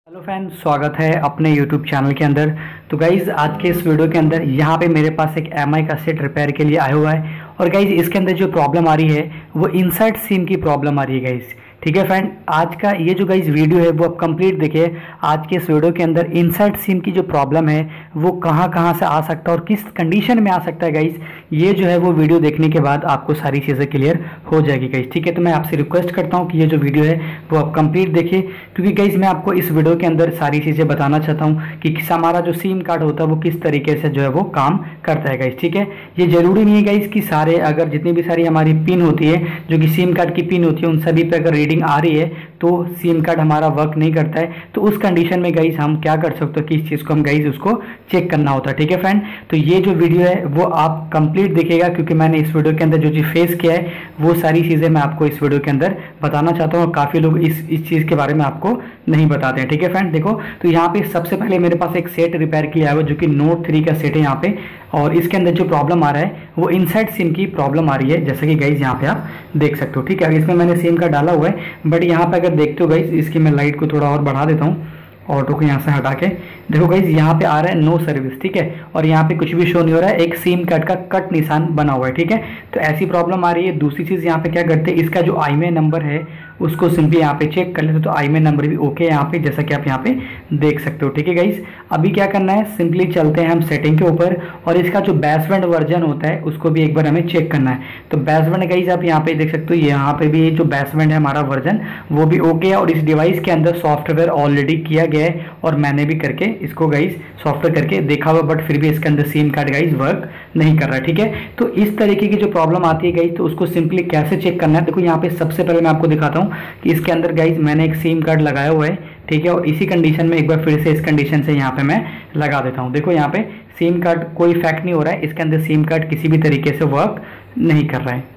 Hello friends, स्वागत है अपने यूट्यूब चैनल के अंदर। तो गाइज़ आज के इस वीडियो के अंदर यहाँ पे मेरे पास एक एमआई का सेट रिपेयर के लिए आया हुआ है। और गाइज़ इसके अंदर जो प्रॉब्लम आ रही है वो इनसर्ट सिम की प्रॉब्लम आ रही है गाइज़। ठीक है फ्रेंड, आज का ये जो गाइज़ वीडियो है वो आप कंप्लीट देखिए। आज के इस वीडियो के अंदर इनसर्ट सिम की जो प्रॉब्लम है वो कहाँ कहाँ से आ सकता है और किस कंडीशन में आ सकता है गाइज़, ये जो है वो वीडियो देखने के बाद आपको सारी चीज़ें क्लियर हो जाएगी गाइज़। ठीक है, तो मैं आपसे रिक्वेस्ट करता हूँ कि ये जो वीडियो है वो आप कंप्लीट देखिए, क्योंकि गाइज़ मैं आपको इस वीडियो के अंदर सारी चीज़ें बताना चाहता हूँ कि हमारा जो सिम कार्ड होता है वो किस तरीके से जो है वो काम करता है गाइज़। ठीक है, ये ज़रूरी नहीं है गाइज़ कि सारे, अगर जितनी भी सारी हमारी पिन होती है जो कि सिम कार्ड की पिन होती है उन सभी पे अगर रीडिंग आ रही है तो सिम कार्ड हमारा वर्क नहीं करता है। तो उस कंडीशन में गाइज़ हम क्या कर सकते हो कि इस चीज़ को हम गाइज़ उसको चेक करना होता है। ठीक है फ्रेंड, तो ये जो वीडियो है वो आप कंप्लीट देखिएगा, क्योंकि मैंने इस वीडियो के अंदर जो चीज़ फेस किया है वो सारी चीज़ें मैं आपको इस वीडियो के अंदर बताना चाहता हूँ। और काफ़ी लोग इस चीज़ के बारे में आपको नहीं बताते हैं। ठीक है फ्रेंड, देखो तो यहाँ पे सबसे पहले मेरे पास एक सेट रिपेयर किया है जो कि नोट 3 का सेट है यहाँ पे। और इसके अंदर जो प्रॉब्लम आ रहा है वो इनसाइड सिम की प्रॉब्लम आ रही है, जैसा कि गाइज यहाँ पे आप देख सकते हो। ठीक है, इसमें मैंने सिम का डाला हुआ है, बट यहाँ पे अगर देखते हो गाइज, इसकी मैं लाइट को थोड़ा और बढ़ा देता हूँ, ऑटो को यहाँ से हटा के देखो गाइज, यहाँ पे आ रहा है नो सर्विस। ठीक है, और यहाँ पे कुछ भी शो नहीं हो रहा है, एक सिम कार्ड का कट निशान बना हुआ है। ठीक है, तो ऐसी प्रॉब्लम आ रही है। दूसरी चीज़ यहाँ पे क्या करते हैं, इसका जो आईएमईआई नंबर है उसको सिंपली यहाँ पे चेक कर लेते, तो आईएमईआई नंबर भी ओके है यहाँ पे, जैसा कि आप यहाँ पे देख सकते हो। ठीक है गाइज, अभी क्या करना है, सिंपली चलते हैं हम सेटिंग के ऊपर और इसका जो बेसबैंड वर्जन होता है उसको भी एक बार हमें चेक करना है। तो बेसबैंड गाइज आप यहाँ पे देख सकते हो, यहाँ पे भी जो बेसबैंड है हमारा वर्जन वो भी ओके है और इस डिवाइस के अंदर सॉफ्टवेयर ऑलरेडी किया गया है और मैंने भी करके इसको गाइज सॉफ्टवेयर करके देखा हुआ, बट फिर भी इसके अंदर सिम कार्ड गाइज वर्क नहीं कर रहा है। ठीक है, तो इस तरीके की जो प्रॉब्लम आती है गाइज, तो उसको सिंपली कैसे चेक करना है, देखो यहाँ पे सबसे पहले मैं आपको दिखाता हूँ कि इसके अंदर गाइज मैंने एक सिम कार्ड लगाया हुआ है। ठीक है, और इसी कंडीशन में एक बार फिर से इस कंडीशन से यहाँ पे मैं लगा देता हूँ। देखो यहाँ पे सिम कार्ड कोई इफेक्ट नहीं हो रहा है, इसके अंदर सिम कार्ड किसी भी तरीके से वर्क नहीं कर रहा है।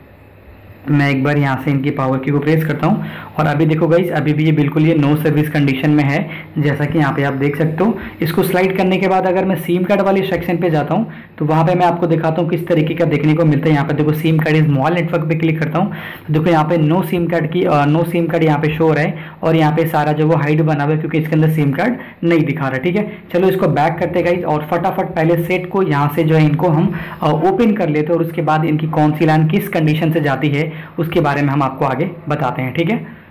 मैं एक बार यहाँ से इनकी पावर की को प्रेस करता हूँ और अभी देखो गाइज, अभी भी ये बिल्कुल ये नो सर्विस कंडीशन में है, जैसा कि यहाँ पे आप देख सकते हो। इसको स्लाइड करने के बाद अगर मैं सिम कार्ड वाली सेक्शन पे जाता हूँ तो वहाँ पे मैं आपको दिखाता हूँ किस तरीके का देखने को मिलता है। यहाँ पे देखो सिम कार्ड इस मोबाइल नेटवर्क पे क्लिक करता हूँ तो देखो यहाँ पे नो सिम कार्ड यहाँ पे शो हो रहा है और यहाँ पे सारा जो वो हाइड बना हुआ है, क्योंकि इसके अंदर सिम कार्ड नहीं दिखा रहा है। ठीक है, चलो इसको बैक करते गाइज और फटाफट पहले सेट को यहाँ से जो है इनको हम ओपन कर लेते हैं और उसके बाद इनकी कौन सी लाइन किस कंडीशन से जाती है उसके बारे में हम आपको आगे बताते हैं। ठीक है,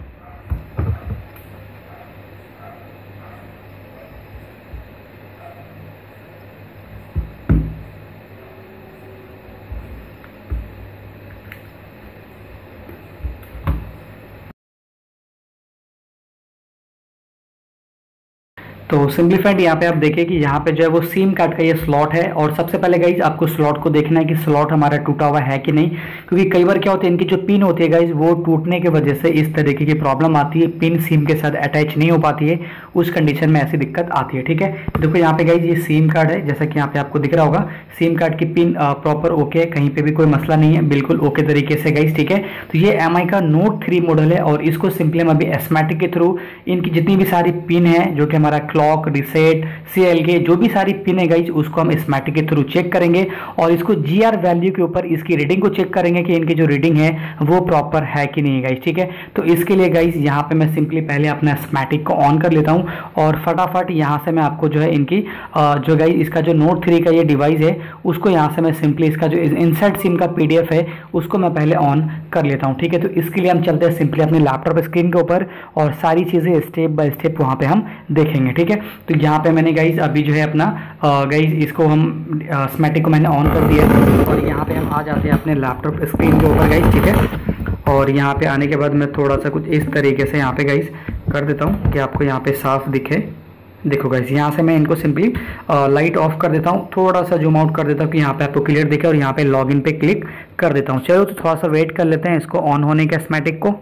तो सिंप्लीफाइड यहाँ पे आप देखिए कि यहाँ पे जो है वो सिम कार्ड का ये स्लॉट है। और सबसे पहले गाइज आपको स्लॉट को देखना है कि स्लॉट हमारा टूटा हुआ है कि नहीं, क्योंकि कई बार क्या होता है इनकी जो पिन होती है गाइज वो टूटने की वजह से इस तरीके की प्रॉब्लम आती है, पिन सिम के साथ अटैच नहीं हो पाती है, उस कंडीशन में ऐसी दिक्कत आती है। ठीक है, देखो यहाँ पे गाइज ये सिम कार्ड है, जैसा कि यहाँ पे आपको दिख रहा होगा, सिम कार्ड की पिन प्रॉपर ओके है, कहीं पे भी कोई मसला नहीं है, बिल्कुल ओके तरीके से गाइज। ठीक है, तो ये एमआई का नोट 3 मॉडल है और इसको सिंपली हम अभी एस्मेटिक के थ्रू इनकी जितनी भी सारी पिन है, जो कि हमारा क्लॉक, रिसेट, CLK जो भी सारी पिन है गाइज, उसको हम स्मैटिक के थ्रू चेक करेंगे और इसको GR वैल्यू के ऊपर इसकी रीडिंग को चेक करेंगे कि इनकी जो रीडिंग है वो प्रॉपर है कि नहीं है गाइज। ठीक है, तो इसके लिए गाइज यहाँ पे मैं सिंपली पहले अपना स्मैटिक को ऑन कर लेता हूँ और फटाफट यहाँ से मैं आपको जो है इनकी जो गाइज इसका जो नोट 3 का ये डिवाइस है उसको यहाँ से मैं सिंपली इसका जो इनसाइड सिम का PDF है उसको मैं पहले ऑन कर लेता हूँ। ठीक है, तो इसके लिए हम चलते हैं सिंपली अपने लैपटॉप स्क्रीन के ऊपर और सारी चीज़ें स्टेप बाय स्टेप वहाँ पे हम देखेंगे। ठीक है, तो यहाँ पे मैंने गाइज अभी जो है अपना गाइज इसको हम स्मैटिक को मैंने ऑन कर दिया है और यहाँ पे हम आ जाते हैं अपने लैपटॉप स्क्रीन के ऊपर गाइज। ठीक है, और यहाँ पे आने के बाद मैं थोड़ा सा कुछ इस तरीके से यहाँ पे गाइज कर देता हूँ कि आपको यहाँ पे साफ दिखे। देखो गाइज, यहाँ से मैं इनको सिंपली लाइट ऑफ कर देता हूँ, थोड़ा सा जूम आउट कर देता हूँ कि यहाँ पे आपको क्लियर दिखे और यहाँ पे लॉगिन पे क्लिक कर देता हूँ। चलो तो थोड़ा सा वेट कर लेते हैं इसको ऑन होने के स्मैटिक को।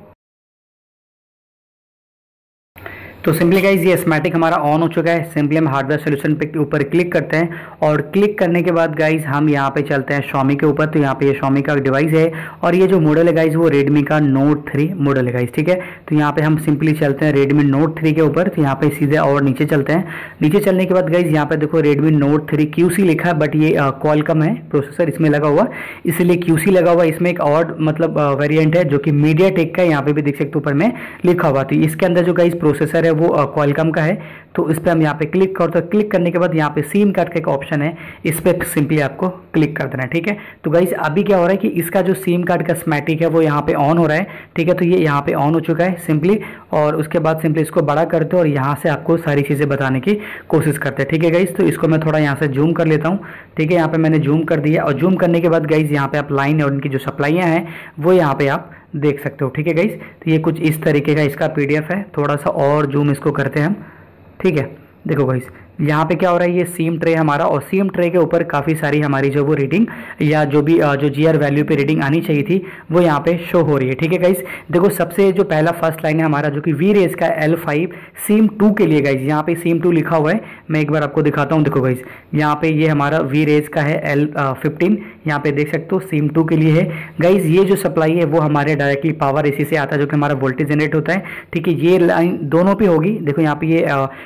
तो सिंपली गाइज ये स्मैटिक हमारा ऑन हो चुका है। सिंपली हम हार्डवेयर सोल्यूशन पे ऊपर क्लिक करते हैं और क्लिक करने के बाद गाइज हम यहाँ पे चलते हैं Xiaomi के ऊपर। तो यहाँ पे ये Xiaomi का डिवाइस है और ये जो मॉडल है गाइज वो Redmi का Note 3 मॉडल है गाइज। ठीक है, तो यहाँ पे हम सिंपली चलते हैं Redmi Note 3 के ऊपर। तो यहाँ पे सीधे और नीचे चलते हैं। नीचे चलने के बाद गाइज यहाँ पे देखो Redmi Note 3 QC लिखा है, बट ये Qualcomm है प्रोसेसर इसमें लगा हुआ, इसलिए QC लगा हुआ। इसमें एक और मतलब वेरिएंट है जो कि MediaTek का, यहाँ पे भी देख सकते हो ऊपर में लिखा हुआ। तो इसके अंदर जो गाइज प्रोसेसर है वो Qualcomm का है। तो इस पर हम यहाँ पे क्लिक करते हैं। क्लिक करने के बाद यहाँ पे सिम कार्ड का एक ऑप्शन है, इस पर सिंपली आपको क्लिक कर देना है। ठीक है, तो गाइज अभी क्या हो रहा है कि इसका जो सिम कार्ड का स्मैटिक है वो यहाँ पे ऑन हो रहा है। ठीक है, तो ये यहाँ पे ऑन हो चुका है सिंपली, और उसके बाद सिंपली इसको बड़ा करते हैं और यहाँ से आपको सारी चीज़ें बताने की कोशिश करते हैं। ठीक है गाइज, तो इसको मैं थोड़ा यहाँ से जूम कर लेता हूँ। ठीक है, यहाँ पे मैंने जूम कर दिया, और जूम करने के बाद गाइज यहाँ पे आप लाइन और इनकी जो सप्लाइयाँ हैं वो यहाँ पे आप देख सकते हो। ठीक है गाइज, तो ये कुछ इस तरीके का इसका PDF है। थोड़ा सा और जूम इसको करते हैं हम। ठीक है, देखो गाइज यहाँ पे क्या हो रहा है, ये सीम ट्रे हमारा, और सीम ट्रे के ऊपर काफ़ी सारी हमारी जो वो रीडिंग या जो भी जो GR वैल्यू पे रीडिंग आनी चाहिए थी वो यहाँ पे शो हो रही है। ठीक है गाइज, देखो सबसे जो पहला फर्स्ट लाइन है हमारा जो कि वी रेज का L5 सीम 2 के लिए गाइज, यहाँ पे सीम 2 लिखा हुआ है। मैं एक बार आपको दिखाता हूँ। देखो गाइज यहाँ पे ये हमारा वी रेज का है L15, यहाँ पे देख सकते हो सीम 2 के लिए है। गाइज ये जो सप्लाई है वो हमारे डायरेक्टली पावर AC से आता है, जो कि हमारा वोल्टेज जनरेट होता है। ठीक है, ये लाइन दोनों पे होगी। देखो यहाँ पे ये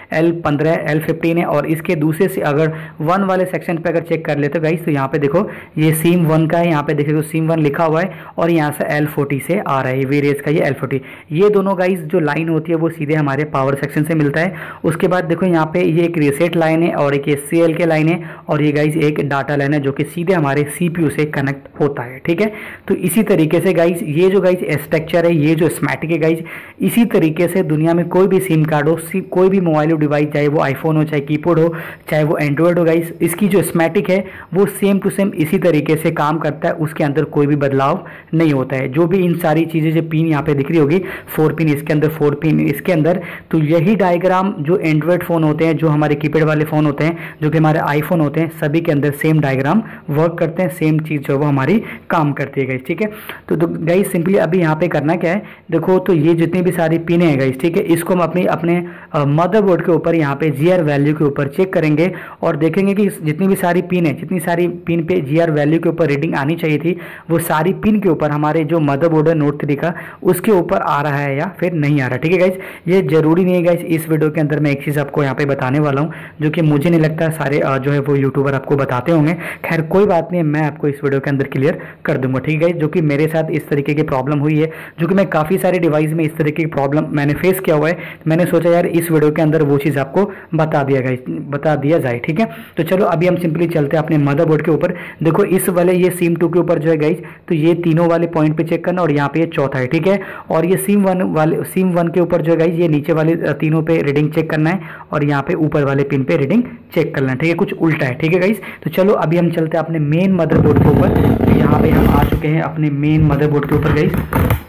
L15 L15 और इसके दूसरे से अगर 1 वाले सेक्शन पे अगर चेक कर लेते हो गाइस, तो यहाँ पे देखो ये सीम 1 का है, यहाँ पे देखो सीम 1 लिखा हुआ है, और यहाँ से L40 से आ रहा है वी रेज का ये L40। ये दोनों गाइस जो लाइन होती है वो सीधे हमारे पावर सेक्शन से मिलता है। उसके बाद देखो यहाँ पे ये एक रीसेट लाइन है और एक SCL के लाइन है, और ये गाइस एक डाटा लाइन है जो कि सीधे हमारे CPU से कनेक्ट होता है। ठीक है, तो इसी तरीके से गाइस ये जो गाइस स्ट्रक्चर है, ये जो स्मैटिक है गाइस, इसी तरीके से दुनिया में कोई भी सिम कार्ड हो, कोई भी मोबाइल डिवाइस, चाहे वो आईफोन हो, चाहे कीपैड हो, चाहे वो एंड्रॉयड हो गाइस, इसकी जो स्मैटिक है वो सेम टू सेम इसी तरीके से काम करता है। उसके अंदर कोई भी बदलाव नहीं होता है। जो भी इन सारी चीज़ें जो पिन यहाँ पे दिख रही होगी, 4 पिन इसके अंदर, 4 पिन इसके अंदर, तो यही डायग्राम जो एंड्रॉयड फ़ोन होते हैं, जो हमारे कीपैड वाले फ़ोन होते हैं, जो कि हमारे आईफोन होते हैं, सभी के अंदर सेम डायग्राम वर्क करते हैं, सेम चीज़ जो वो हमारी काम करती है गाइस। ठीक है, तो गाइस सिंपली अभी यहाँ पे करना क्या है, देखो तो ये जितनी भी सारी पिन है गाइस, ठीक है, इसको हम अपने मदरबोर्ड के ऊपर यहाँ पे GR वैल्यू के ऊपर चेक करेंगे और देखेंगे कि जितनी भी सारी पिन है, जितनी सारी पिन पे GR वैल्यू के ऊपर रीडिंग आनी चाहिए थी, वो सारी पिन के ऊपर हमारे जो मदरबोर्ड है Note 3 का, उसके ऊपर आ रहा है या फिर नहीं आ रहा। ठीक है गाइज, ये जरूरी नहीं है गाइज। इस वीडियो के अंदर मैं एक चीज़ आपको यहाँ पे बताने वाला हूँ जो कि मुझे नहीं लगता सारे जो है वो यूट्यूबर आपको बताते होंगे। खैर कोई बात नहीं, मैं आपको इस वीडियो के अंदर क्लियर कर दूंगा। ठीक है गाइज, जो कि मेरे साथ इस तरीके की प्रॉब्लम हुई है, जो कि मैं काफ़ी सारे डिवाइस में इस तरीके की प्रॉब्लम मैंने फेस किया हुआ है। मैंने सोचा यार इस वीडियो के अंदर वो चीज़ आपको बता दिया जाए। ठीक है, तो चलो अभी हम सिंपली चलते हैं अपने मदरबोर्ड के ऊपर। देखो इस वाले ये सिम 2 के ऊपर जो है गाइज, तो ये तीनों वाले पॉइंट पे चेक करना, और यहाँ पे ये चौथा है। ठीक है, और ये सिम 1 के ऊपर जो है गाइज, ये नीचे वाले तीनों पे रीडिंग चेक करना है, और यहाँ पे ऊपर वाले पिन पे रीडिंग चेक करना है। ठीक है, कुछ उल्टा है। ठीक है गाइज, तो चलो अभी हम चलते हैं अपने मेन मदरबोर्ड के ऊपर। तो यहाँ पे हम आ चुके हैं अपने मेन मदरबोर्ड के ऊपर गाइज।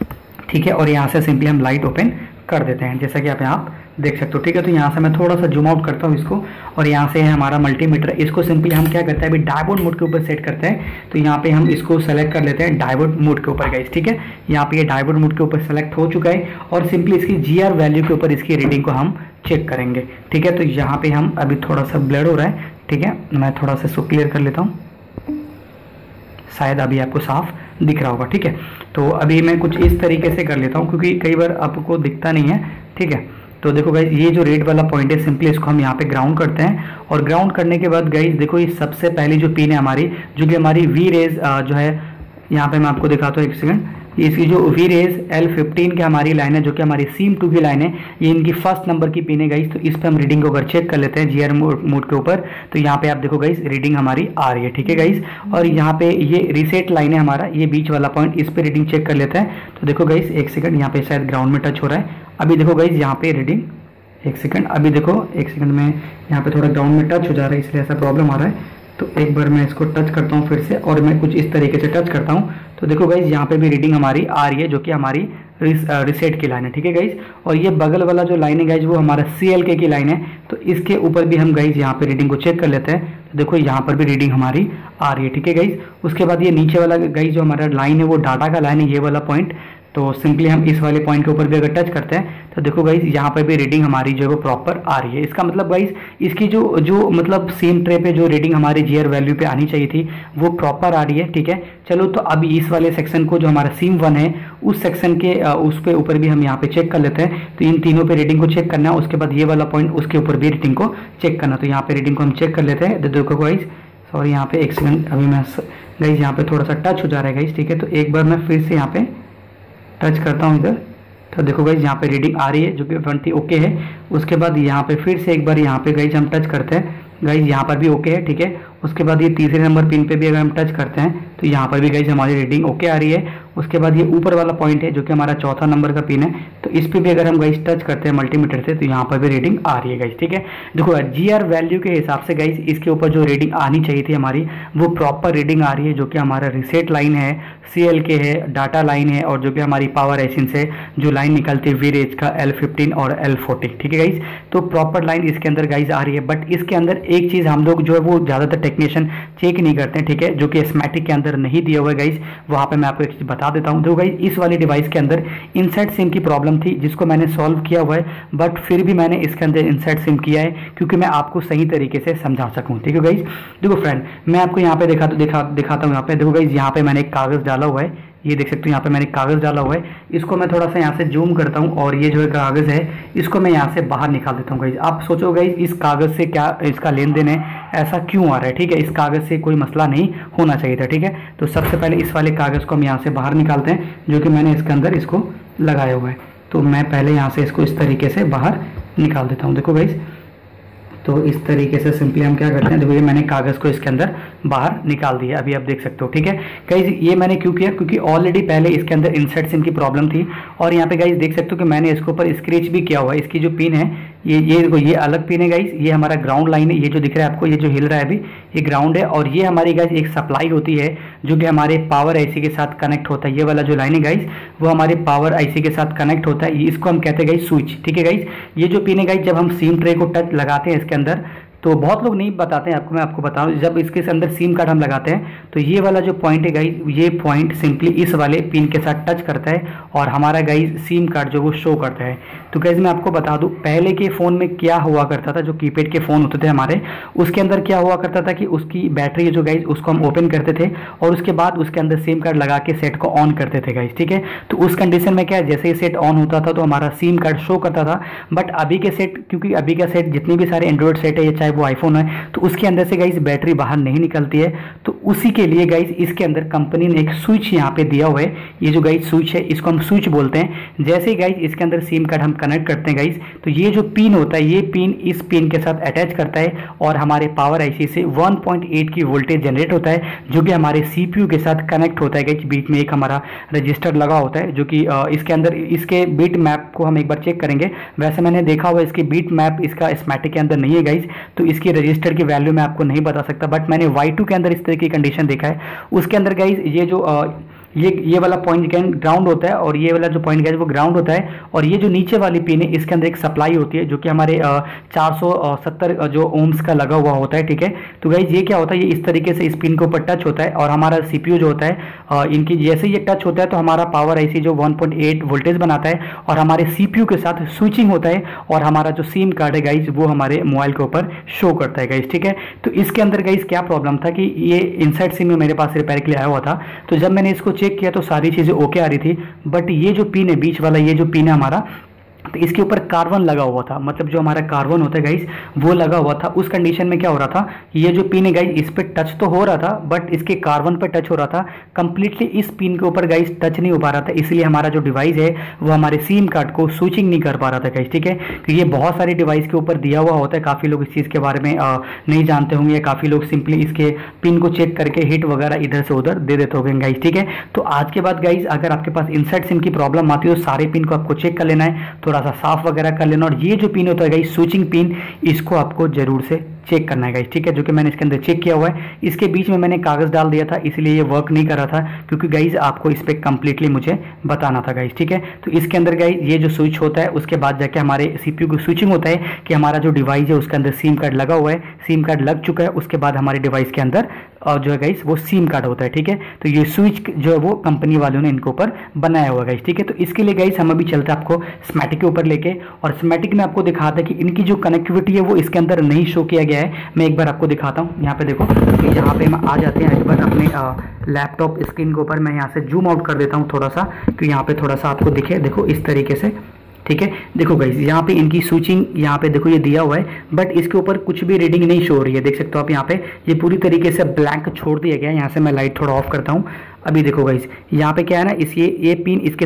ठीक है, और यहाँ से सिंपली हम लाइट ओपन कर देते हैं, जैसा कि आप देख सकते हो। ठीक है, तो यहाँ से मैं थोड़ा सा जूम आउट करता हूँ इसको, और यहाँ से है हमारा मल्टीमीटर। इसको सिंपली हम क्या करते हैं, अभी डायोड मोड के ऊपर सेट करते हैं। तो यहाँ पे हम इसको सेलेक्ट कर लेते हैं डायोड मोड के ऊपर गाइस। ठीक है, यहाँ पे ये डायोड मोड के ऊपर सेलेक्ट हो चुका है, और सिंपली इसकी GR वैल्यू के ऊपर इसकी रीडिंग को हम चेक करेंगे। ठीक है, तो यहाँ पे हम अभी थोड़ा सा ब्लर हो रहा है। ठीक है, मैं थोड़ा सा इसको क्लियर कर लेता हूँ, शायद अभी आपको साफ दिख रहा होगा। ठीक है, तो अभी मैं कुछ इस तरीके से कर लेता हूँ, क्योंकि कई बार आपको दिखता नहीं है। ठीक है, तो देखो गाइज ये जो रेड वाला पॉइंट है, सिंपली इसको हम यहाँ पे ग्राउंड करते हैं, और ग्राउंड करने के बाद गाइज देखो ये सबसे पहली जो पिन है हमारी, जो कि हमारी वी रेज जो है, यहाँ पे मैं आपको दिखाता हूँ एक सेकंड। इसकी जो वी रेज L15 की हमारी लाइन है, जो कि हमारी सिम 2 की लाइन है, ये इनकी फर्स्ट नंबर की पिन है गाइज। तो इस पर हम रीडिंग को अगर चेक कर लेते हैं GR मोड के ऊपर, तो यहाँ पे आप देखो गाइज रीडिंग हमारी आ रही है। ठीक है गाइज, और यहाँ पे ये रीसेट लाइन है हमारा, ये बीच वाला पॉइंट, इस पे रीडिंग चेक कर लेते हैं। तो देखो गाइज एक सेकंड, यहाँ पे शायद ग्राउंड में टच हो रहा है। अभी देखो गाइज यहाँ पे रीडिंग, एक सेकंड, अभी देखो एक सेकंड में यहाँ पे थोड़ा ग्राउंड में टच हो जा रहा है, इसलिए ऐसा प्रॉब्लम आ रहा है। तो एक बार मैं इसको टच करता हूँ फिर से, और मैं कुछ इस तरीके से टच करता हूँ। तो देखो गाइज यहाँ पे भी रीडिंग हमारी आ रही है, जो कि हमारी रिसेट की लाइन है। ठीक है गाइज, और ये बगल वाला जो लाइन है गाइज, वो हमारा CLK की लाइन है। तो इसके ऊपर भी हम गाइज यहाँ पे रीडिंग को चेक कर लेते हैं। तो देखो यहाँ पर भी रीडिंग हमारी आ रही है। ठीक है गाइज, उसके बाद ये नीचे वाला गाइज जो हमारा लाइन है, वो डाटा का लाइन है, ये वाला पॉइंट। तो सिंपली हम इस वाले पॉइंट के ऊपर भी अगर टच करते हैं, तो देखो गाइज यहाँ पे भी रीडिंग हमारी जो है वो प्रॉपर आ रही है। इसका मतलब गाइज इसकी जो मतलब सेम ट्रे पे जो रीडिंग हमारी GR वैल्यू पे आनी चाहिए थी, वो प्रॉपर आ रही है। ठीक है, चलो तो अब इस वाले सेक्शन को, जो हमारा सिम 1 है, उस सेक्शन के उस पे ऊपर भी हम यहाँ पे चेक कर लेते हैं। तो इन तीनों पे रीडिंग को चेक करना है, उसके बाद ये वाला पॉइंट, उसके ऊपर भी रीडिंग को चेक करना। तो यहाँ पे रीडिंग को हम चेक कर लेते हैं। देखो गाइज, सॉरी यहाँ पे एक सेकंड, अभी मैं गाइज यहाँ पे थोड़ा सा टच हो जा रहा है गाइज। ठीक है, तो एक बार मैं फिर से यहाँ पे टच करता हूँ इधर। तो देखो गाइज यहाँ पे रीडिंग आ रही है जो कि 20 ओके है। उसके बाद यहाँ पे फिर से एक बार यहाँ पे गाइज हम टच करते हैं, गाइज यहाँ पर भी ओके है, ठीक है। उसके बाद ये तीसरे नंबर पिन पे भी अगर हम टच करते हैं तो यहाँ पर भी गाइज हमारी रीडिंग ओके आ रही है। उसके बाद ये ऊपर वाला पॉइंट है जो कि हमारा चौथा नंबर का पिन है, तो इस पे भी अगर हम गाइज टच करते हैं मल्टीमीटर से तो यहाँ पर भी रीडिंग आ रही है गाइज, ठीक है। देखो GR वैल्यू के हिसाब से गाइज इसके ऊपर जो रीडिंग आनी चाहिए थी हमारी वो प्रॉपर रीडिंग आ रही है, जो कि हमारा रिसेट लाइन है, CLK है, डाटा लाइन है, और जो कि हमारी पावर एसिन से जो लाइन निकलती है वीरेज का L15 और L14, ठीक है गाइज। तो प्रॉपर लाइन इसके अंदर गाइज आ रही है। बट इसके अंदर एक चीज़ हम लोग जो है वो ज़्यादातर टेक्नीशियन चेक नहीं करते हैं, ठीक है, जो कि स्कीमेटिक के अंदर नहीं दिया हुआ है गाइज। वहाँ पे मैं आपको एक चीज़ बता देता हूँ। देखो गाइज इस वाली डिवाइस के अंदर इनसाइड सिम की प्रॉब्लम थी जिसको मैंने सॉल्व किया हुआ है, बट फिर भी मैंने इसके अंदर इनसाइड सिम किया है क्योंकि मैं आपको सही तरीके से समझा सकूँ, ठीक है गाइज। देखो फ्रेंड मैं आपको यहाँ पे दिखाता हूँ। यहाँ पे देखो गाइज यहाँ पे मैंने एक कागज़ डाला हुआ है, ये देख सकते हो यहाँ पे मैंने कागज़ डाला हुआ है। इसको मैं थोड़ा सा यहाँ से जूम करता हूँ और ये जो है कागज़ है इसको मैं यहाँ से बाहर निकाल देता हूँ गाइज। आप सोचो गाइज इस कागज़ से क्या इसका लेन देन है, ऐसा क्यों आ रहा है, ठीक है। इस कागज़ से कोई मसला नहीं होना चाहिए था, ठीक है। तो सबसे पहले इस वाले कागज़ को हम यहाँ से बाहर निकालते हैं जो कि मैंने इसके अंदर इसको लगाया हुआ है। तो मैं पहले यहाँ से इसको इस तरीके से बाहर निकाल देता हूँ। देखो गाइज तो इस तरीके से सिंपली हम क्या करते हैं, देखो ये मैंने कागज़ को इसके अंदर बाहर निकाल दिया, अभी आप देख सकते हो, ठीक है गाइज। ये मैंने क्यों किया, क्योंकि ऑलरेडी पहले इसके अंदर इंसर्ट सिम की प्रॉब्लम थी। और यहाँ पे गाइज देख सकते हो कि मैंने इसके ऊपर स्क्रैच भी किया हुआ है। इसकी जो पिन है ये देखो ये अलग पिन है गाइज, ये हमारा ग्राउंड लाइन है, ये जो दिख रहा है आपको, ये जो हिल रहा है अभी ये ग्राउंड है। और ये हमारी गाइज एक सप्लाई होती है जो कि हमारे पावर IC के साथ कनेक्ट होता है। ये वाला जो लाइन है गाइज वो हमारे पावर IC के साथ कनेक्ट होता है, इसको हम कहते हैं गाइज स्विच, ठीक है गाइज। ये जो पिन है गाइज जब हम सिम ट्रे को टच लगाते हैं इसके अंदर, तो बहुत लोग नहीं बताते हैं आपको, मैं आपको बताऊं, जब इसके अंदर सिम कार्ड हम लगाते हैं तो ये वाला जो पॉइंट है गाइज ये पॉइंट सिंपली इस वाले पिन के साथ टच करता है और हमारा गाइज सिम कार्ड जो वो शो करता है। तो गाइज मैं आपको बता दूं पहले के फ़ोन में क्या हुआ करता था, जो कीपैड के फ़ोन होते थे हमारे, उसके अंदर क्या हुआ करता था कि उसकी बैटरी जो गाइज उसको हम ओपन करते थे और उसके बाद उसके अंदर सिम कार्ड लगा के सेट को ऑन करते थे गाइज, ठीक है। तो उस कंडीशन में क्या है, जैसे ही सेट ऑन होता था तो हमारा सिम कार्ड शो करता था। बट अभी के सेट, क्योंकि अभी का सेट जितनी भी सारे एंड्रॉयड सेट है या चाहे वो आईफोन है, तो उसके अंदर से गाइज बैटरी बाहर नहीं निकलती है। तो उसी के लिए गाइज इसके अंदर कंपनी ने एक स्विच यहाँ पे दिया हुआ है। ये जो गाइज स्विच है इसको हम स्विच बोलते हैं। जैसे ही गाइज इसके अंदर सिम कार्ड हम कनेक्ट करते हैं गाइज, तो ये जो पिन होता है ये पिन इस पिन के साथ अटैच करता है और हमारे पावर IC से 1.8 की वोल्टेज जनरेट होता है जो कि हमारे CPU के साथ कनेक्ट होता है गाइज। बीच में एक हमारा रजिस्टर लगा होता है जो कि इसके अंदर इसके बीट मैप को हम एक बार चेक करेंगे। वैसे मैंने देखा हुआ इसकी बीट मैप इसका स्कीमेटिक के अंदर नहीं है गाइज, तो इसकी रजिस्टर की वैल्यू मैं आपको नहीं बता सकता। बट मैंने Y2 के अंदर इस तरह की कंडीशन देखा है। उसके अंदर गाइज ये जो ये वाला पॉइंट ग्राउंड होता है और ये वाला जो पॉइंट है वो ग्राउंड होता है। और ये जो नीचे वाली पिन है इसके अंदर एक सप्लाई होती है जो कि हमारे 470 जो ओम्स का लगा हुआ होता है, ठीक है। तो गाइज ये क्या होता है, ये इस तरीके से इस पिन के ऊपर टच होता है और हमारा CPU जो होता है इनकी जैसे ये टच होता है तो हमारा पावर IC जो 1.8 वोल्टेज बनाता है और हमारे CPU के साथ स्विचिंग होता है और हमारा जो सिम कार्ड है गाइज वो हमारे मोबाइल के ऊपर शो करता है गाइज, ठीक है। तो इसके अंदर गाइज क्या प्रॉब्लम था कि ये इनसाइड सिम में मेरे पास रिपेयर के लिए आया हुआ था। तो जब मैंने इसको चेक किया तो सारी चीज़ें ओके आ रही थी। बट ये जो पिन है बीच वाला, ये जो पिन है हमारा, तो इसके ऊपर कार्बन लगा हुआ था, मतलब जो हमारा कार्बन होता है गाइज वो लगा हुआ था। उस कंडीशन में क्या हो रहा था, ये जो पिन है गाइज इस पे टच तो हो रहा था बट इसके कार्बन पे टच हो रहा था, कंप्लीटली इस पिन के ऊपर गाइज टच नहीं हो पा रहा था। इसलिए हमारा जो डिवाइस है वो हमारे सिम कार्ड को स्विचिंग नहीं कर पा रहा था गाइज, ठीक है। तो ये बहुत सारी डिवाइस के ऊपर दिया हुआ होता है, काफ़ी लोग इस चीज़ के बारे में नहीं जानते होंगे, काफ़ी लोग सिंपली इसके पिन को चेक करके हिट वगैरह इधर से उधर दे देते होंगे गाइज, ठीक है। तो आज के बाद गाइज अगर आपके पास इनसाइड सिम की प्रॉब्लम आती है तो सारे पिन को आपको चेक कर लेना है, थोड़ा सा साफ वगैरह कर लेना। और ये जो पिन होता है गाइस स्विचिंग पिन, इसको आपको जरूर से चेक करना है गाइस, ठीक है, जो कि मैंने इसके अंदर चेक किया हुआ है। इसके बीच में मैंने कागज़ डाल दिया था इसलिए ये वर्क नहीं कर रहा था, क्योंकि गाइस आपको इस पर कंप्लीटली मुझे बताना था गाइस, ठीक है। तो इसके अंदर गाइस ये जो स्विच होता है उसके बाद जाके हमारे CPU को स्विचिंग होता है कि हमारा जो डिवाइस है उसके अंदर सिम कार्ड लगा हुआ है, सिम कार्ड लग चुका है, उसके बाद हमारे डिवाइस के अंदर जो है गाइस वो सिम कार्ड होता है, ठीक है। तो ये स्विच जो है वो कंपनी वालों ने इनके ऊपर बनाया हुआ गाइस, ठीक है। तो इसके लिए गाइस हम अभी चलते हैं आपको स्कीमेटिक के ऊपर लेके, और स्कीमेटिक में आपको दिखाता है कि इनकी जो कनेक्टिविटी है वो इसके अंदर नहीं शो किया गया है। मैं एक बार आपको दिखाता हूँ, यहाँ पे देखो, यहाँ पे हम आ जाते हैं एक बार अपने लैपटॉप स्क्रीन के ऊपर। मैं यहाँ से जूम आउट कर देता हूँ थोड़ा सा, कि यहाँ पे थोड़ा सा आपको दिखे, देखो इस तरीके से, ठीक है। देखो गाइस यहाँ पे इनकी स्विचिंग यहाँ पे देखो ये दिया हुआ है, बट इसके ऊपर कुछ भी रीडिंग नहीं शो हो रही है, देख सकते हो आप। यहाँ पे ये पूरी तरीके से ब्लैंक छोड़ दिया गया है। यहाँ से मैं लाइट थोड़ा ऑफ करता हूँ। अभी देखो गाइस यहाँ पे क्या है ना, इस ये पिन इसके साथ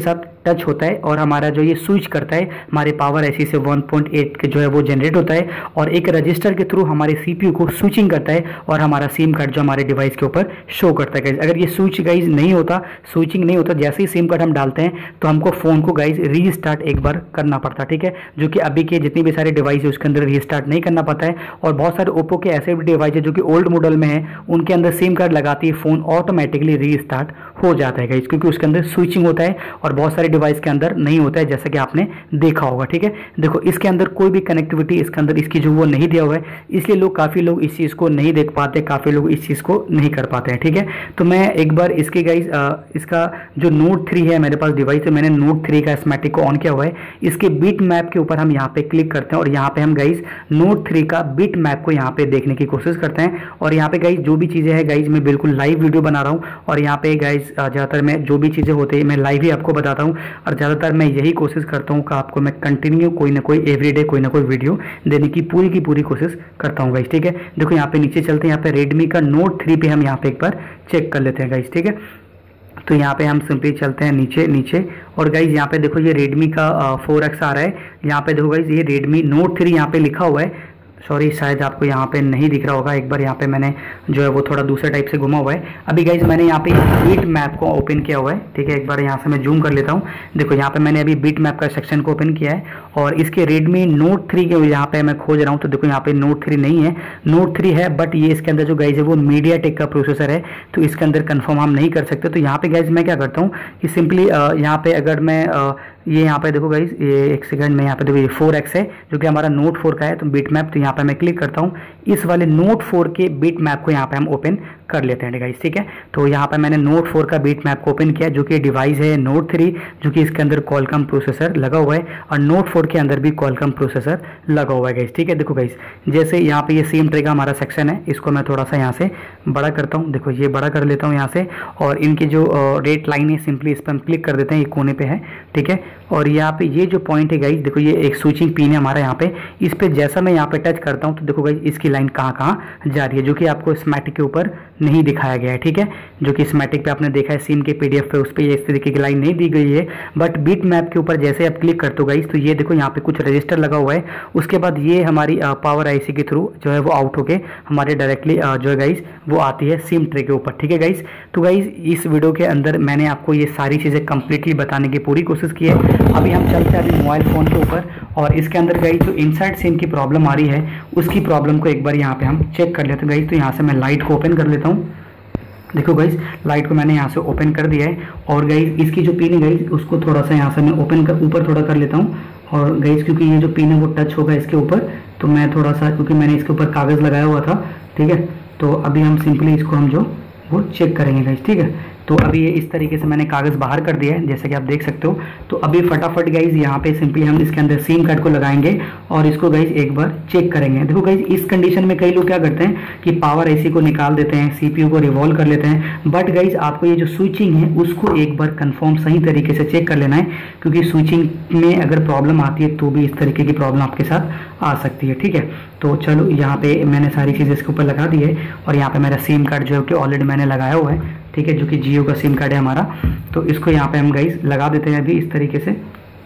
टच होता है और हमारा जो ये स्विच करता है हमारे पावर ऐसी से 1.8 के जो है वो जनरेट होता है और एक रजिस्टर के थ्रू हमारे सीपीयू को स्विचिंग करता है और हमारा सिम कार्ड जो हमारे डिवाइस के ऊपर शो करता है गाइज। अगर ये स्विच गाइज नहीं होता, स्विचिंग नहीं होता, जैसे ही सिम कार्ड हम डालते हैं तो हमको फ़ोन को गाइज रीस्टार्ट एक बार करना पड़ता है, ठीक है, जो कि अभी के जितनी भी सारे डिवाइस है उसके अंदर रीस्टार्ट नहीं करना पड़ता है। और बहुत सारे ओप्पो के ऐसे भी डिवाइस है जो कि ओल्ड मॉडल में है, उनके अंदर सिम कार्ड लगाती है फ़ोन ऑटोमेटिकली रीस्टार्ट हो जाता है गाइज, क्योंकि उसके अंदर स्विचिंग होता है और बहुत सारे डिवाइस के अंदर नहीं होता है, जैसा कि आपने देखा होगा, ठीक है। देखो इसके अंदर कोई भी कनेक्टिविटी इसके अंदर इसकी जो वो नहीं दिया हुआ है, इसलिए लोग काफ़ी लोग इस चीज़ को नहीं देख पाते, काफ़ी लोग इस चीज़ को नहीं कर पाते हैं, ठीक है। तो मैं एक बार इसके गाइज इसका जो नोट 3 है मेरे पास डिवाइस है, मैंने नोट 3 का स्कीमेटिक को ऑन किया हुआ है। इसके बिट मैप के ऊपर हम यहाँ पे क्लिक करते हैं और यहाँ पे हम गाइज नोट 3 का बिट मैप को यहाँ पे देखने की कोशिश करते हैं। और यहाँ पे गाइज जो भी चीज़ें हैं गाइज मैं बिल्कुल लाइव वीडियो बना रहा हूँ और यहाँ पे गाइज ज़्यादातर मैं जो भी चीज़ें होती है मैं लाइव ही आपको बताता हूँ और ज़्यादातर मैं यही कोशिश करता हूँ कि आपको मैं कंटिन्यू कोई ना कोई एवरीडे कोई ना कोई वीडियो देने की पूरी कोशिश करता हूँ गाइज, ठीक है। देखो यहाँ पे नीचे चलते हैं, यहाँ पे रेडमी का नोट 3 पे हम यहाँ पे एक बार चेक कर लेते हैं गाइज, ठीक है। तो यहाँ पे हम सिंपली चलते हैं नीचे और गाइज यहाँ पे देखो ये रेडमी का 4X आ रहा है। यहाँ पे देखो गाइज ये रेडमी नोट 3 यहाँ पे लिखा हुआ है, सॉरी शायद आपको यहाँ पे नहीं दिख रहा होगा, एक बार यहाँ पे मैंने जो है वो थोड़ा दूसरे टाइप से घुमा हुआ है। अभी गाइज मैंने यहाँ पे बिट मैप को ओपन किया हुआ है, ठीक है। एक बार यहाँ से मैं जूम कर लेता हूँ। देखो यहाँ पे मैंने अभी बिट मैप का सेक्शन को ओपन किया है और इसके रेडमी नोट 3 के यहाँ पे मैं खोज रहा हूँ। तो देखो यहाँ पे नोट 3 नहीं है, नोट 3 है, बट ये इसके अंदर जो गाइज है वो मीडियाटेक का प्रोसेसर है, तो इसके अंदर कन्फर्म हम नहीं कर सकते। तो यहाँ पे गाइज मैं क्या करता हूँ कि सिंपली यहाँ पे अगर मैं ये यहाँ पे देखो गाइज ये एक सेकंड में यहाँ पे देखो ये 4X है जो कि हमारा नोट 4 का है, तो बिट मैप, तो यहाँ पे मैं क्लिक करता हूँ, इस वाले नोट 4 के बिट मैप को यहाँ पे हम ओपन कर लेते हैं गाइज, ठीक है। तो यहाँ पे मैंने नोट 4 का बिट मैप को ओपन किया जो कि डिवाइस है नोट 3 जो कि इसके अंदर क्वालकॉम प्रोसेसर लगा हुआ है और नोट 4 के अंदर भी क्वालकॉम प्रोसेसर लगा हुआ है गाइज, ठीक है। देखो गाइज जैसे यहाँ पे ये सिम ट्रे का हमारा सेक्शन है, इसको मैं थोड़ा सा यहाँ से बड़ा करता हूँ, देखो ये बड़ा कर लेता हूँ यहाँ से और इनकी जो रेट लाइन है सिंपली इस पर हम क्लिक कर देते हैं, ये कोने पे है, ठीक है। और यहाँ पे ये जो पॉइंट है गाइज देखो ये एक स्विचिंग पिन है हमारा यहाँ पे, इस पे जैसा मैं यहाँ पे टच करता हूँ तो देखो गाइज इसकी लाइन कहाँ जा रही है जो कि आपको स्कीमेटिक के ऊपर नहीं दिखाया गया है, ठीक है। जो कि स्कीमेटिक पे आपने देखा है सिम के PDF पे उस पर इस तरीके की लाइन नहीं दी गई है, बट बिट मैप के ऊपर जैसे आप क्लिक करते हो गाइज तो ये देखो यहाँ पे कुछ रजिस्टर लगा हुआ है। उसके बाद ये हमारी पावर IC के थ्रू जो है वो आउट होके हमारे डायरेक्टली जो है गाइज वो आती है सिम ट्रे के ऊपर, ठीक है गाइज। तो गाइज इस वीडियो के अंदर मैंने आपको ये सारी चीज़ें कंप्लीटली बताने की पूरी कोशिश की है। अभी हम चलते हैं अभी मोबाइल फ़ोन के ऊपर और इसके अंदर गाइज जो इनसाइड सिम की प्रॉब्लम आ रही है उसकी प्रॉब्लम को एक बार यहाँ पे हम चेक कर लेते हैं गाइज। तो यहाँ से मैं लाइट को ओपन कर लेता हूँ, देखो गाइज लाइट को मैंने यहाँ से ओपन कर दिया है और गाइज इसकी जो पिन है गाइज उसको थोड़ा सा यहाँ से मैं ओपन कर ऊपर थोड़ा कर लेता हूँ। और गाइज क्योंकि ये जो पिन है वो टच होगा इसके ऊपर, तो मैं थोड़ा सा क्योंकि मैंने इसके ऊपर कागज़ लगाया हुआ था, ठीक है। तो अभी हम सिंपली इसको हम जो वो चेक करेंगे गाइज, ठीक है। तो अभी ये इस तरीके से मैंने कागज़ बाहर कर दिया है जैसे कि आप देख सकते हो। तो अभी फटाफट गाइज यहाँ पे सिंपली हम इसके अंदर सिम कार्ड को लगाएंगे और इसको गाइज एक बार चेक करेंगे। देखो गाइज इस कंडीशन में कई लोग क्या करते हैं कि पावर IC को निकाल देते हैं, CPU को रिवॉल्व कर लेते हैं, बट गाइज आपको ये जो स्विचिंग है उसको एक बार कंफर्म सही तरीके से चेक कर लेना है, क्योंकि स्विचिंग में अगर प्रॉब्लम आती है तो भी इस तरीके की प्रॉब्लम आपके साथ आ सकती है, ठीक है। तो चलो यहाँ पे मैंने सारी चीज़ें इसके ऊपर लगा दी है और यहाँ पे मेरा सिम कार्ड जो है कि ऑलरेडी मैंने लगाया हुआ है, ठीक है, जो कि जियो का सिम कार्ड है हमारा। तो इसको यहाँ पे हम गाइस लगा देते हैं अभी इस तरीके से,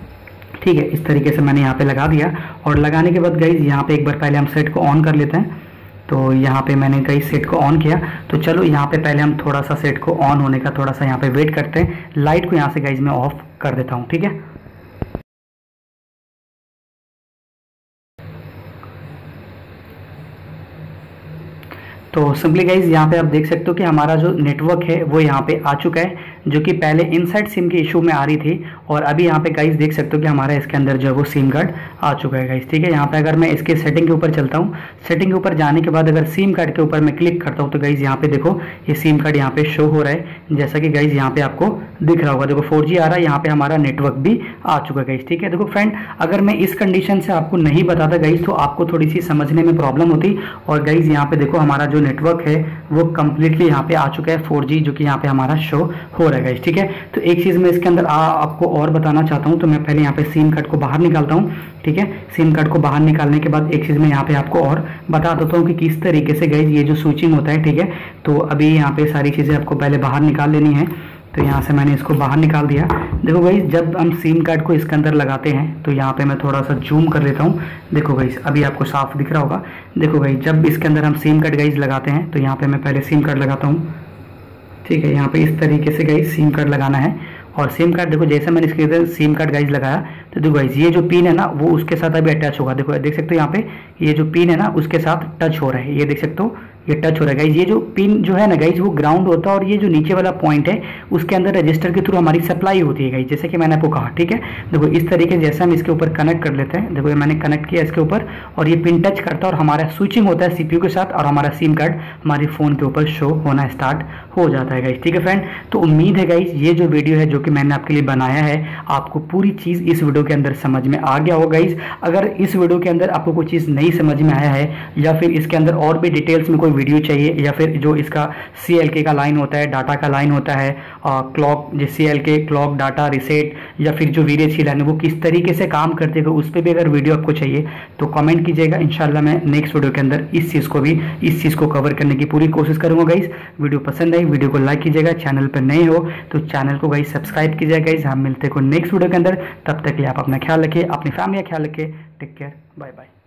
ठीक है। इस तरीके से मैंने यहाँ पे लगा दिया और लगाने के बाद गाइस यहाँ पे एक बार पहले हम सेट को ऑन कर लेते हैं। तो यहाँ पे मैंने गाइस सेट को ऑन किया, तो चलो यहाँ पे पहले हम थोड़ा सा सेट को ऑन होने का थोड़ा सा यहाँ पे वेट करते हैं। लाइट को यहाँ से गाइस मैं ऑफ कर देता हूँ, ठीक है। तो सिंपली गाइज यहाँ पे आप देख सकते हो कि हमारा जो नेटवर्क है वो यहाँ पे आ चुका है, जो कि पहले इनसाइड सिम के इशू में आ रही थी और अभी यहाँ पे गाइज देख सकते हो कि हमारा इसके अंदर जो है वो सिम कार्ड आ चुका है गाइज, ठीक है। यहाँ पे अगर मैं इसके सेटिंग के ऊपर चलता हूँ, सेटिंग के ऊपर जाने के बाद अगर सिम कार्ड के ऊपर मैं क्लिक करता हूँ तो गाइज यहाँ पे देखो ये सिम कार्ड यहाँ पे शो हो रहा है, जैसा कि गाइज यहाँ पे आपको दिख रहा होगा। देखो 4G आ रहा है, यहाँ पे हमारा नेटवर्क भी आ चुका है गाइज, ठीक है। देखो फ्रेंड अगर मैं इस कंडीशन से आपको नहीं बताता गाइज तो आपको थोड़ी सी समझने में प्रॉब्लम होती। और गाइज यहाँ पे देखो हमारा जो नेटवर्क है वो कंप्लीटली यहाँ पे आ चुका है 4G, जो कि यहाँ पे हमारा शो हो रहा है गाइज, ठीक है। तो एक चीज़ मैं इसके अंदर आपको और बताना चाहता हूँ, तो मैं पहले यहाँ पे सिम कार्ड को बाहर निकालता हूँ, ठीक है। सिम कार्ड को बाहर निकालने के बाद एक चीज़ मैं यहाँ पे आपको और बता देता हूँ कि किस तरीके से गाइज ये जो स्विचिंग होता है, ठीक है। तो अभी यहाँ पे सारी चीज़ें आपको पहले बाहर निकाल लेनी है। तो यहाँ से मैंने इसको बाहर निकाल दिया। देखो गाइस, जब हम सिम कार्ड को इसके अंदर लगाते हैं तो यहाँ पे मैं थोड़ा सा जूम कर लेता हूँ। देखो गाइस, अभी आपको साफ दिख रहा होगा। देखो गाइस, जब इसके अंदर हम सिम कार्ड गाइस लगाते हैं तो यहाँ पे मैं पहले सिम कार्ड लगाता हूँ। ठीक है, यहाँ पे इस तरीके से गाइस सिम कार्ड लगाना है। और सिम कार्ड देखो, जैसे मैंने इसके अंदर सिम कार्ड गाइस लगाया तो देखो गाइस, ये जो पिन है ना वो उसके साथ अभी अटैच होगा। देखो देख सकते हो यहाँ पे ये जो पिन है ना उसके साथ टच हो रहा है, ये देख सकते हो ये टच हो रहा है गाइस। ये जो पिन जो है ना गाइस वो ग्राउंड होता है और ये जो नीचे वाला पॉइंट है उसके अंदर रजिस्टर के थ्रू हमारी सप्लाई होती है गाइस, जैसे कि मैंने आपको कहा। ठीक है, देखो इस तरीके से जैसे हम इसके ऊपर कनेक्ट कर लेते हैं। देखो ये मैंने कनेक्ट किया इसके ऊपर और ये पिन टच करता है और हमारा स्विचिंग होता है सीपीयू के साथ और हमारा सिम कार्ड हमारे फ़ोन के ऊपर शो होना स्टार्ट हो जाता है गाइस। ठीक है फ्रेंड, तो उम्मीद है गाइस ये जो वीडियो है जो कि मैंने आपके लिए बनाया है आपको पूरी चीज़ इस वीडियो के अंदर समझ में आ गया होगा गाइस। अगर इस वीडियो के अंदर आपको कोई चीज़ नहीं समझ में आया है या फिर इसके अंदर और भी डिटेल्स में कोई वीडियो चाहिए या फिर जो इसका CLK का लाइन होता है, डाटा का लाइन होता है, क्लॉक जो CLK क्लॉक डाटा रिसेट या फिर जो VLAN की लाइन है वो किस तरीके से काम करते हैं उस पर भी अगर वीडियो आपको चाहिए तो कमेंट कीजिएगा। इंशाल्लाह मैं नेक्स्ट वीडियो के अंदर इस चीज़ को कवर करने की पूरी कोशिश करूंगा गाइस। वीडियो पसंद आई वीडियो को लाइक कीजिएगा, चैनल पर नए हो तो चैनल को गाइस सब्सक्राइब कीजिएगा गाइस। हम मिलते हैं नेक्स्ट वीडियो के अंदर, तब तक के लिए आप अपना ख्याल रखिए, अपनी फैमिली का ख्याल रखिए। Take care, bye bye.